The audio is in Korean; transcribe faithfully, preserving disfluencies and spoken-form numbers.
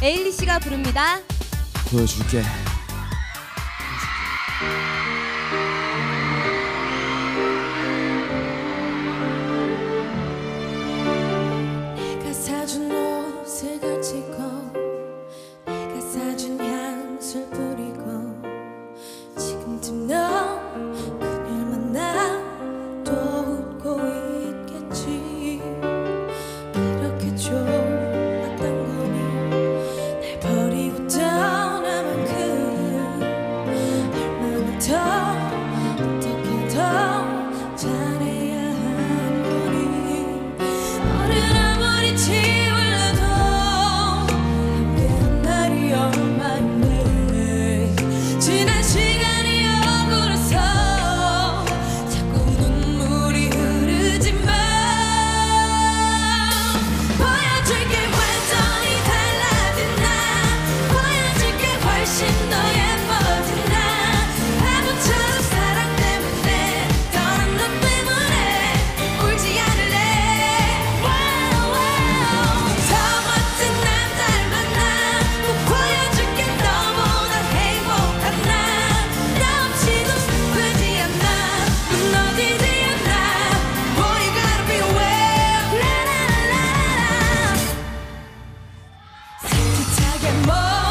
에일리 씨가 부릅니다. 보여줄게. 내가 사준 옷을 걸치고 내가 사준 향수를 뿌리고 지금쯤 넌 그녀를 만나 또 웃고 있겠지. 그렇게 좋았던 거니 날 버리고 떠난 만큼 얼마나 더 어떻게 더 잘해야 한 거니. 너를 아무리 지울러도 함께한 날이 얼마인데 지난 시간이 억울해서 자꾸 눈물이 흐르지만 보여줄게 완전히 달라진 나. 보여줄게 훨씬 더 예뻐진 나. 바보처럼 사랑 때문에 떠난 너 때문에 울지 않을래. 더 멋진 남자를 만나 꼭 보여줄게. 너보다 행복한 나. 나 없이도 슬프지 않아. 무너지지 않아. Boy you gotta be aware. 라라라라라. 산뜻하게 뭐